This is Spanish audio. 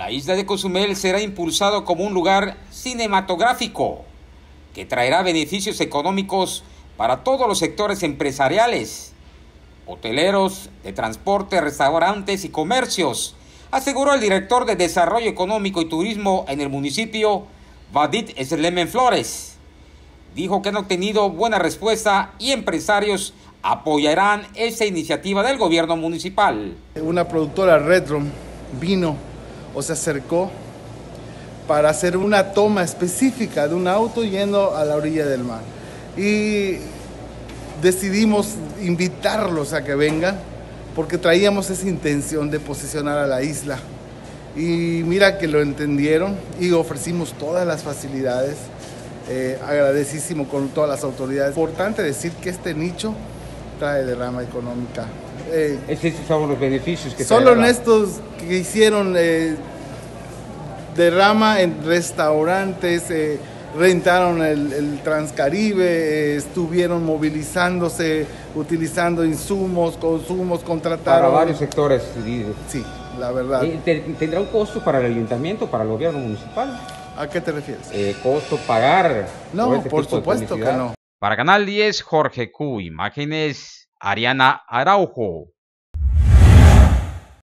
La isla de Cozumel será impulsado como un lugar cinematográfico que traerá beneficios económicos para todos los sectores empresariales, hoteleros, de transporte, restaurantes y comercios, aseguró el director de Desarrollo Económico y Turismo en el municipio, Vadit Slemen Flores. Dijo que han obtenido buena respuesta y empresarios apoyarán esta iniciativa del gobierno municipal. Una productora Redrum vino o se acercó para hacer una toma específica de un auto yendo a la orilla del mar. Y decidimos invitarlos a que vengan porque traíamos esa intención de posicionar a la isla. Y mira que lo entendieron y ofrecimos todas las facilidades. Agradecísimo con todas las autoridades. Importante decir que este nicho trae derrama económica. Estos son los beneficios que solo en estos que hicieron derrama en restaurantes, rentaron el Transcaribe, estuvieron movilizándose, utilizando consumos, contrataron. Para varios sectores. Sí, la verdad. ¿Tendrá un costo para el ayuntamiento, para el gobierno municipal? ¿A qué te refieres? ¿Costo pagar? No, por supuesto que no. Para Canal 10, Jorge Q. Imágenes, Ariana Araujo.